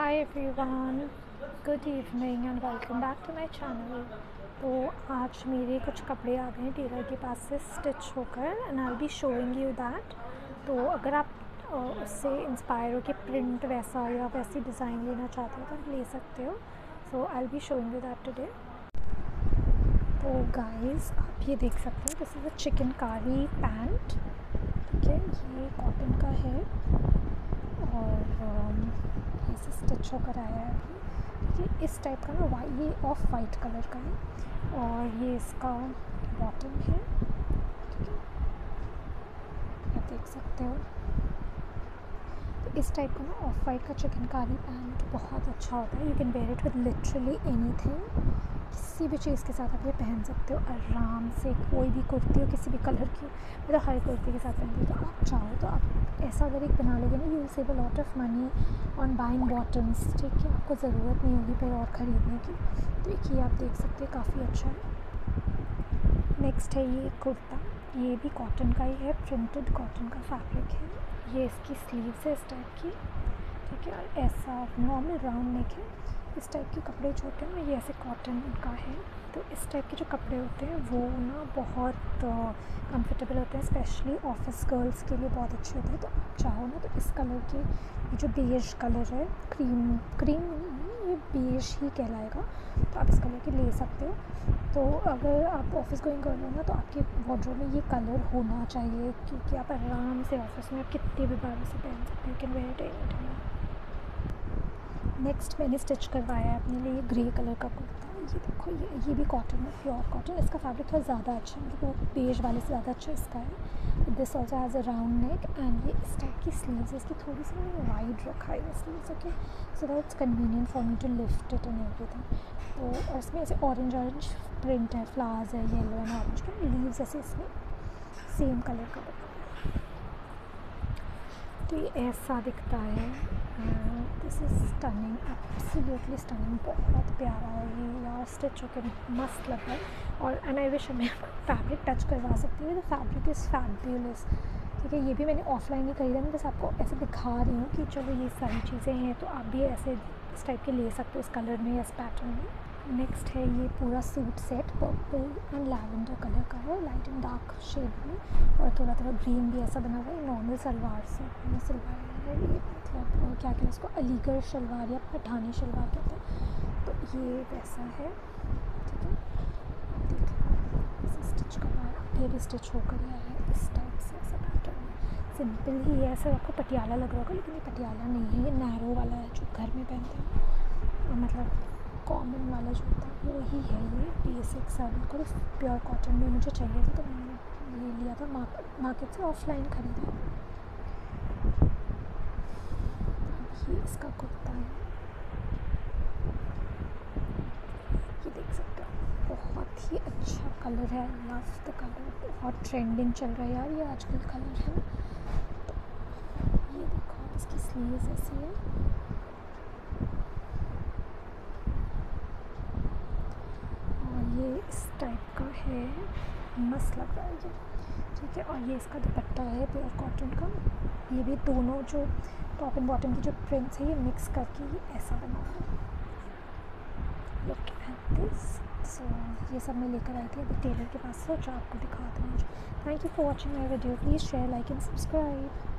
Hi everyone, good evening and welcome back to my channel। तो आज मेरे कुछ कपड़े आ गए हैं टेलर के पास से स्टिच होकर and I be showing you that. तो अगर आप उससे इंस्पायर हो कि प्रिंट वैसा या वैसी डिज़ाइन लेना चाहते हो तो आप ले सकते हो। So I be showing you that today. तो गाइस आप ये देख सकते हो, this is a chikankari pant. ठीक है, ये कॉटन का है और इसे स्टिच होकर आया है अभी। ये इस टाइप का ना ये ऑफ वाइट कलर का है और ये इसका बॉटम है। ठीक है, आप देख सकते हो। तो इस टाइप का ना ऑफ वाइट का चिकनकारी पैंट बहुत अच्छा होता है। You can wear it with literally anything, किसी भी चीज़ के साथ आप ये पहन सकते हो आराम से। कोई भी कुर्ती हो किसी भी कलर की, मतलब हर कुर्ती के साथ पहनते हो। तो आप चाहो तो आप ऐसा अगर एक बना लोगे ना, you will save a lot of money on buying bottoms. ठीक है, आपको ज़रूरत नहीं होगी फिर और ख़रीदने की। तो एक ये आप देख सकते हैं, काफ़ी अच्छा है। नेक्स्ट है ये कुर्ता, ये भी कॉटन का ही है, प्रिंटेड कॉटन का फैब्रिक है। ये इसकी स्लीव्स है इस टाइप की। ठीक है, और ऐसा नॉर्मल राउंड नेक है। इस टाइप के कपड़े जो होते हैं ना, ये ऐसे कॉटन का है। तो इस टाइप के जो कपड़े होते हैं वो ना बहुत कंफर्टेबल होते हैं, स्पेशली ऑफिस गर्ल्स के लिए बहुत अच्छे होते हैं। तो आप चाहो ना तो इस कलर के, ये जो बेज कलर है, क्रीम नहीं, ये बेज ही कहलाएगा, तो आप इस कलर के ले सकते हो। तो अगर आप ऑफिस गोइंग गर्ल हो ना, तो आपके वार्डरोब में ये कलर होना चाहिए, क्योंकि आप आराम से ऑफिस में कितने भी बार से पहन सकते हो। You can wear it any time. Next मैंने स्टिच करवाया है अपने लिए ग्रे कलर का कुर्ता। ये देखो, ये भी कॉटन है, प्योर कॉटन। इसका फैब्रिक थोड़ा ज़्यादा अच्छा है, मतलब वो बेज वाले से ज़्यादा अच्छा इसका है। This also has a round neck and ये इस टाइप की स्लीव्स है। इसकी थोड़ी सी मैंने वाइड रखा है sleeves, okay, so that it's convenient for me to lift it and everything. तो और इसमें ऐसे ऑरेंज प्रिंट है, फ्लावर्स है, येलो एंड ऑरेंज के लीव्स ऐसे इसमें सेम कलर का बना है। तो ये ऐसा दिखता है। This is stunning, absolutely stunning, बहुत प्यारा है ये यार। स्टिच होकर मस्त लग रहा है। और एंड आई विश मैं आपको फैब्रिक टच करवा सकती हूँ। The fabric is fabulous. ठीक है, ये भी मैंने ऑफलाइन ही खरीदा, मैं बस आपको ऐसे दिखा रही हूँ कि चलो ये सारी चीज़ें हैं, तो आप भी ऐसे इस टाइप के ले सकते हो, इस कलर में या इस पैटर्न में। नेक्स्ट है ये पूरा suit set, purple and lavender colour का है, लाइट एंड डार्क शेड में, और थोड़ा थोड़ा ग्रीन भी ऐसा बना हुआ है। नॉर्मल सलवार से सलवार है ये, मतलब क्या कहते हैं इसको, अलीगढ़ शलवार या पठानी शलवार कहते हैं। तो ये वैसा है। ठीक है, देख लो ऐसे स्टिच करवाया, ये भी स्टिच होकर आया है इस टाइप से, ऐसा पैटर्न है। सिंपल ही है, ऐसा आपको पटियाला लग रहा होगा, लेकिन ये पटियाला नहीं है, ये नैरो वाला है जो घर में पहनते हैं, मतलब कॉमन वाला जो होता है वो ही है। ये बेसिक सा बिल्कुल प्योर कॉटन में मुझे चाहिए था, तो मैंने ये लिया था, मार्केट से ऑफलाइन ख़रीदा। ये इसका कुर्ता है, ये देख सकते हो, बहुत ही अच्छा कलर है। लव द कलर, बहुत ट्रेंडिंग चल रहा है यार ये आजकल कलर है। तो ये देखो, इसकी स्लीव्स ऐसी है, ये इस टाइप का है, मस्त लग रहा है ये। ठीक है, और ये इसका दुपट्टा है प्योर कॉटन का। ये भी दोनों जो टॉप एंड बॉटम की जो प्रिंट्स है ये मिक्स करके ये ऐसा बना हुआ है। Look at this. सो ये सब मैं लेकर आई थी अभी टेलर के पास से, जो आपको दिखाती हूँ। Thank you for watching my video. Please share, like and subscribe.